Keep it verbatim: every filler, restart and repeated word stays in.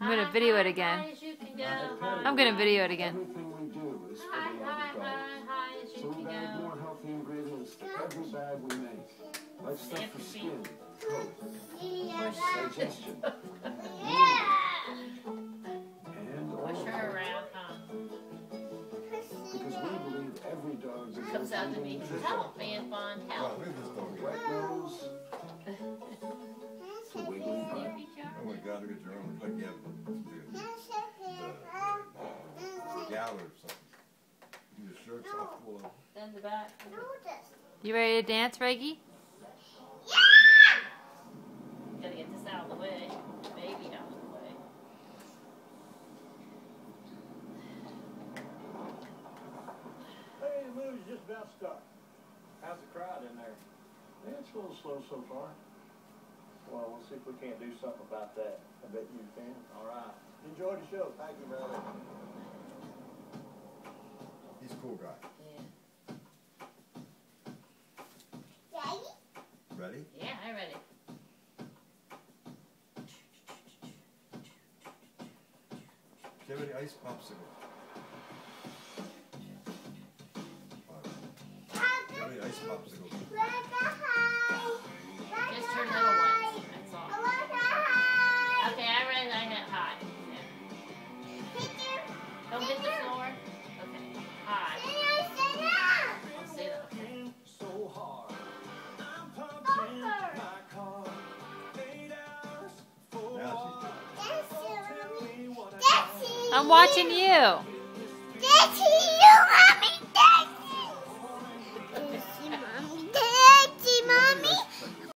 I'm gonna video it again. I'm gonna video it again. Everything we do is for High, the high, other high, dogs. high as you So can we add go. more healthy ingredients to every bag we make. Like stuff for skin, coat, digestion, and Push all her around, huh? because we believe every dog deserves Comes out to me. Help, man, fun, help. wet nose to wiggly butt. Oh my God, look at your own. Like you have the, the, the gal or something. Your shirt's off full of. Then the back. You ready to dance, Reggie? Gotta get this out of the way. Baby out of the way. Hey, the movie's just about to start. How's the crowd in there? Yeah, it's a little slow so far. Well, we'll see if we can't do something about that. I bet you can. All right. Enjoy the show. Thank you, brother. He's a cool guy. Yeah. Ready? Yeah, I'm ready. Do you have any ice popsicle? Do you have any ice popsicle? Just her little ones. That's all. Okay, I'm ready. I hit high. Yeah. Don't hit the floor. Okay. High. I'll say that. Okay. So hard. Now she's doing it. I'm watching you. Daddy, you